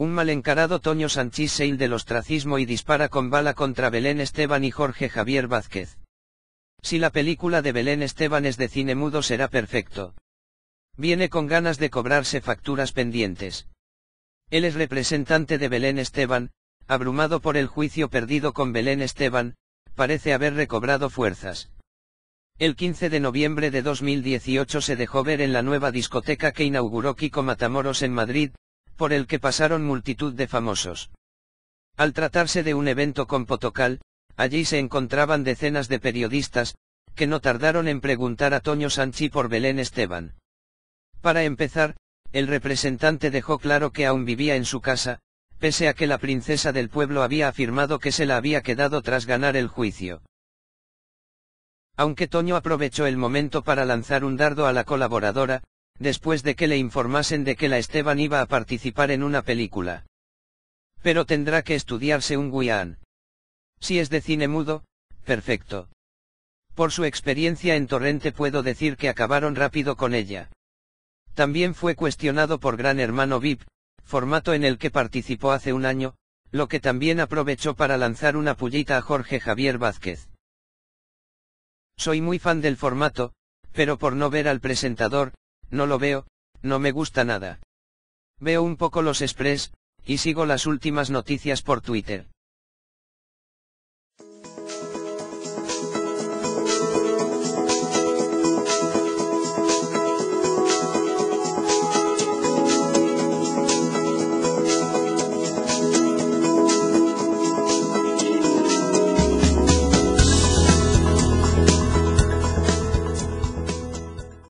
Un mal encarado Toño Sanchís se del ostracismo y dispara con bala contra Belén Esteban y Jorge Javier Vázquez. Si la película de Belén Esteban es de cine mudo será perfecto. Viene con ganas de cobrarse facturas pendientes. Él es representante de Belén Esteban, abrumado por el juicio perdido con Belén Esteban, parece haber recobrado fuerzas. El 15 de noviembre de 2018 se dejó ver en la nueva discoteca que inauguró Kiko Matamoros en Madrid, por el que pasaron multitud de famosos. Al tratarse de un evento con Potocal, allí se encontraban decenas de periodistas, que no tardaron en preguntar a Toño Sanchís por Belén Esteban. Para empezar, el representante dejó claro que aún vivía en su casa, pese a que la princesa del pueblo había afirmado que se la había quedado tras ganar el juicio. Aunque Toño aprovechó el momento para lanzar un dardo a la colaboradora, después de que le informasen de que la Esteban iba a participar en una película. Pero tendrá que estudiarse un guión. Si es de cine mudo, perfecto. Por su experiencia en Torrente puedo decir que acabaron rápido con ella. También fue cuestionado por Gran Hermano VIP, formato en el que participó hace un año, lo que también aprovechó para lanzar una pullita a Jorge Javier Vázquez. Soy muy fan del formato, pero por no ver al presentador, no lo veo, no me gusta nada. Veo un poco los express, y sigo las últimas noticias por Twitter.